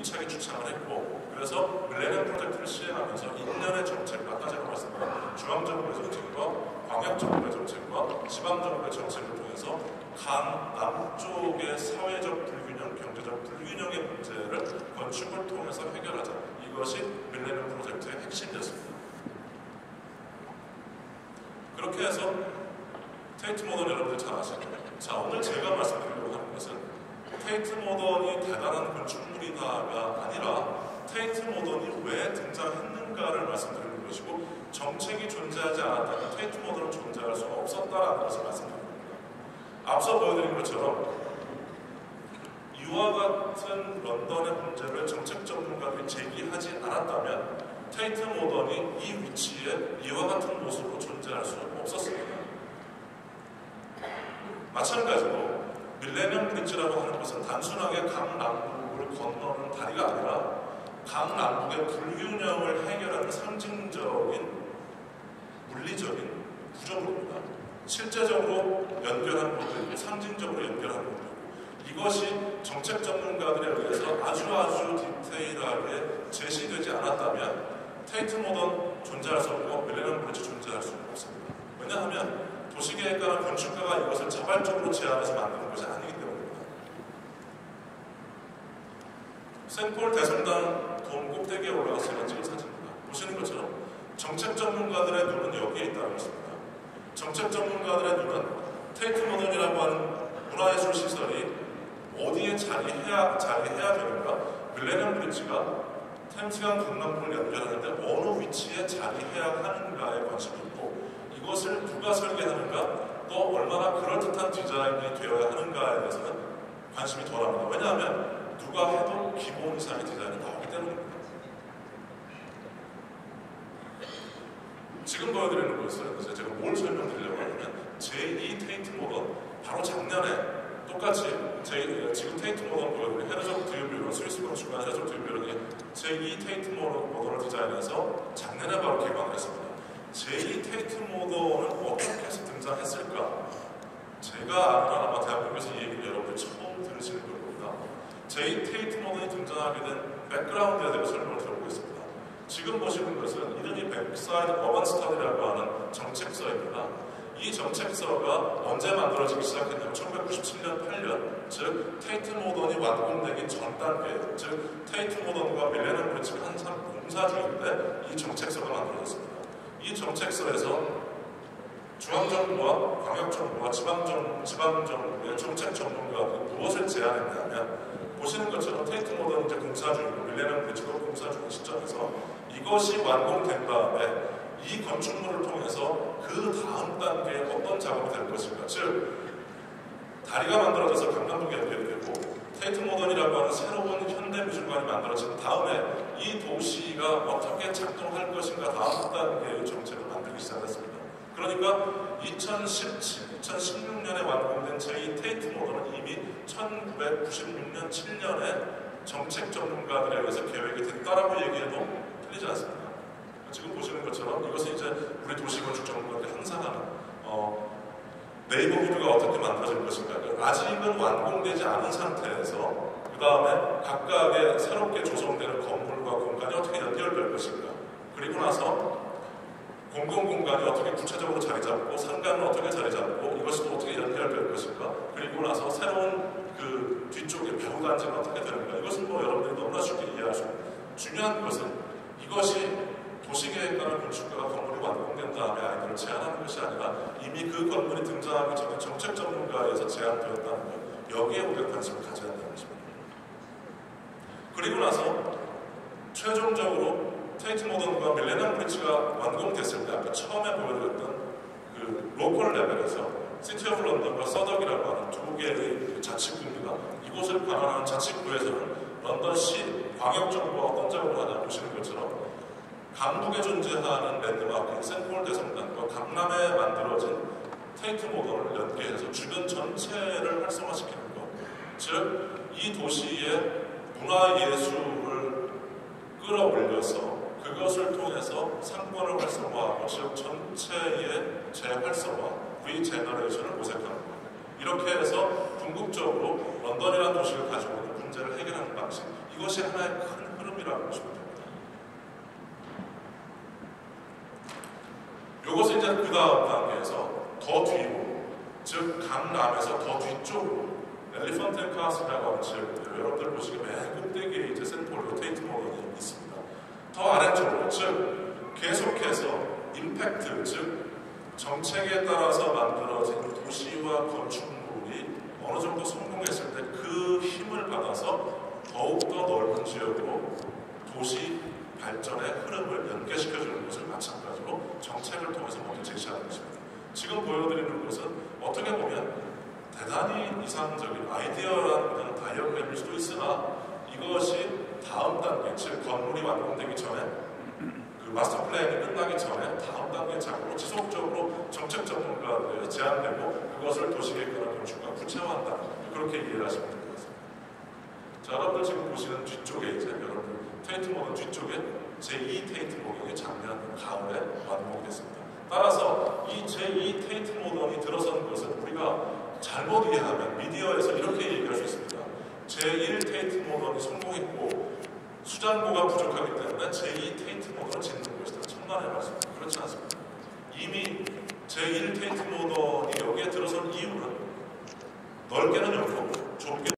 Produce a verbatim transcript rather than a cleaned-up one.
힘차게 추진을 했고, 그래서 밀레니엄 프로젝트를 시행하면서 일련의 정책, 아까 제가 말씀드린 중앙정부의 정책과 광역정부의 정책과 지방정부의 정책을 통해서 강, 남쪽의 사회적 불균형, 경제적 불균형의 문제를 건축을 통해서 해결하자. 이것이 밀레니엄 프로젝트의 핵심이었습니다. 그렇게 해서 테이트 모던 여러분들 잘 아시죠? 자, 오늘 제가 말씀드리려고 하는 것은 테이트 모던이 대단한 건축물이다가 아니라 테이트 모던이 왜 등장했는가를 말씀드리는 것이고, 정책이 존재하지 않았다면 테이트 모던은 존재할 수 없었다라는 것을 말씀드립니다. 앞서 보여드린 것처럼 이와 같은 런던의 문제를 정책 전문가들이 제기하지 않았다면 테이트 모던이 이 위치에 이와 같은 모습으로 존재할 수 없었습니다. 마찬가지로 밀레니엄 브릿지라고 하는 것은 단순하게 강남북을 건너는 다리가 아니라 강남북의 불균형을 해결하는 상징적인 물리적인 구조물입니다. 실제적으로 연결하는 것도 있고 상징적으로 연결하는 것도 있고, 이것이 정책 전문가들에 의해서 아주 아주 디테일하게 제시되지 않았다면 테이트 모던 존재할 수 없고 밀레니엄 브릿지 존재할 수 없습니다. 왜냐하면 도시계획가나 건축가가 이것을 자발적으로 제안해서 만드는 것이 아니기 때문입니다. 생폴 대성당 돔 꼭대기에 올라가서 제가 찍은 사진입니다. 보시는 것처럼 정책 전문가들의 눈은 여기에 있다는 것입니다. 정책 전문가들의 눈은 테이트 모던이라고 하는 문화예술 시설이 어디에 자리해야, 자리해야 되는가, 밀레니엄 브릿지가 템스강 강남북을 연결하는데 어느 위치에 자리해야 하는가에 관심이 있고, 이것을 누가 설계하는가, 또 얼마나 그럴듯한 디자인이 되어야 하는가에 대해서는 관심이 덜합니다. 왜냐하면 누가 해도 기본 이상의 디자인이 나오기 때문입니다. 지금 보여드리는 것은 이제 제가 뭘 설명드리려고 하냐면 제이 테이트 모던, 바로 작년에 똑같이 제, 지금 테이트 모던 보여드린 헤르족 듀유비론, 스위스 건축가 헤르족 듀유비론이 제이 테이트 모던을 디자인해서 작년에 바로 개방을 했습니다. 제이 테이트 모던은 어떻게 해서 등장했을까? 제가 아는 아마 대한민국에서 이 얘기를 여러분들 처음 들으시는 걸 겁니다. 제이 테이트 모던이 등장하게 된 백그라운드에 대해 설명을 드려보겠습니다. 지금 보시는 것은 이름이 백사이드 어반 스터디라고 하는 정책서입니다. 이 정책서가 언제 만들어지기 시작했냐면 천구백구십칠 년 팔 년, 즉 테이트 모던이 완공되기 전 단계, 즉 테이트 모던과 밀레니엄 브릿지가 한참 공사 중인데 이 정책서가 만들어졌습니다. 이 정책서에서 중앙정부와 광역정부와 지방정, 지방정부의 정책 전문가들이 무엇을 제안했냐면, 보시는 것처럼 테이트 모던이 이제 공사 중이고 밀레니엄 브릿지도 공사 중인 시점에서 이것이 완공된 다음에 이 건축물을 통해서 그 다음 단계에 어떤 작업이 될 것인가, 즉 다리가 만들어져서 강남북에 연결이 되고 테이트 모던이라고 하는 새로운 현대미술관이 만들어진 다음에 이 도시가 어떻게 작동할 것인가 다음 단계의 정책을 만들기 시작했습니다. 그러니까 이천십칠, 이천십육 년에 완공된 제이 테이트 모던은 이미 천구백구십육 년 칠 년에 정책 전문가들에 의해서 계획이 됐다라고 얘기해도 틀리지 않습니다. 지금 보시는 것처럼 이것은 이제 우리 도시건축 전문가들이 항상 하는 어, 네이버후드가 어떻게 만들어질 것인가, 아직은 완공되지 않은 상태에서 그 다음에 각각의 새롭게 조성되는 건물과 공간이 어떻게 연결될 것인가, 그리고 나서 공공공간이 어떻게 구체적으로 자리 잡고 상가는 어떻게 자리 잡고 이것이 또 어떻게 연결될 것인가, 그리고 나서 새로운 그 뒤쪽에 배후단지는 어떻게 되는가, 이것은 뭐 여러분들이 너무나 쉽게 이해할 수 있는, 중요한 것은 이것이 도시계획가나 건축가가 건물이 완공된 다음에 아이디어를 제안하는 것이 아니라 이미 그 건물이 등장하기 전에 정책 전문가에서 제안되었다는 것, 여기에 우리가 관심을 가져야 한다는 것입니다. 그리고 나서 최종적으로 테이트 모던과 밀레니엄 브릿지가 완공됐을 때 아까 처음에 보여드렸던 그 로컬 레벨에서 시티 오브 런던과 서덕이라고 하는 두 개의 자치구입니다. 이곳을 관할하는 자치구에서는 런던시 광역정부가 어떤 작업을 하냐 보시는 것처럼 강북에 존재하는 랜드마크인 생폴 대성당과 강남에 만들어진 테이트 모던을 연계해서 주변 전체를 활성화시키는 것, 즉 이 도시의 문화예술을 끌어올려서 그것을 통해서 상권을 활성화하고 즉 전체의 재활성화, 리제너레이션을 모색하는 것, 이렇게 해서 궁극적으로 런던이라는 도시를 가지고 있는 문제를 해결하는 방식, 이것이 하나의 엘리펀트 앤 카슬이라고 하는 지역인데요. 여러분들 보시면 맨 꼭대기에 이제 센트폴 테이트 모던이 있습니다. 더 아래쪽으로, 즉 계속해서 임팩트, 즉 정책에 따라서 만들어진 도시와 건축물이 어느 정도 성공했을 때 그 힘을 받아서 더욱더 넓은 지역으로 도시 발전의 흐름을 연계시켜주는 것을 마찬가지로 정책을 통해서 먼저 제시하는 것입니다. 지금 보여드리는 것은 어떻게 보면 대단히 이상적인 아이디어라는 그냥 다이어그램일 수도 있으나 이것이 다음 단계, 즉 건물이 완공되기 전에 그 마스터 플랜이 끝나기 전에 다음 단계 작업으로 지속적으로 정책 전문가들에 제안되고 그것을 도시계획이나 건축과 구체화한다. 그렇게 이해를 하시면 될 것 같습니다. 자, 여러분들 지금 보시는 뒤쪽에 이제 여러분들 테이트 모던 뒤쪽에 제이 테이트 모던이 작년 가을에 완공이 됐습니다. 따라서 이 제이 테이트 모던이 들어선 것은 우리가 잘못 이해하면 미디어에서 이렇게 얘기할 수 있습니다. 제일 테이트 모던이 성공했고 수장고가 부족하기 때문에 제이 테이트 모던을 짓는 것이다. 천만의 말씀입니다. 그렇지 않습니다. 이미 제일 테이트 모던이 여기에 들어선 이유는 넓게는 열고 좁게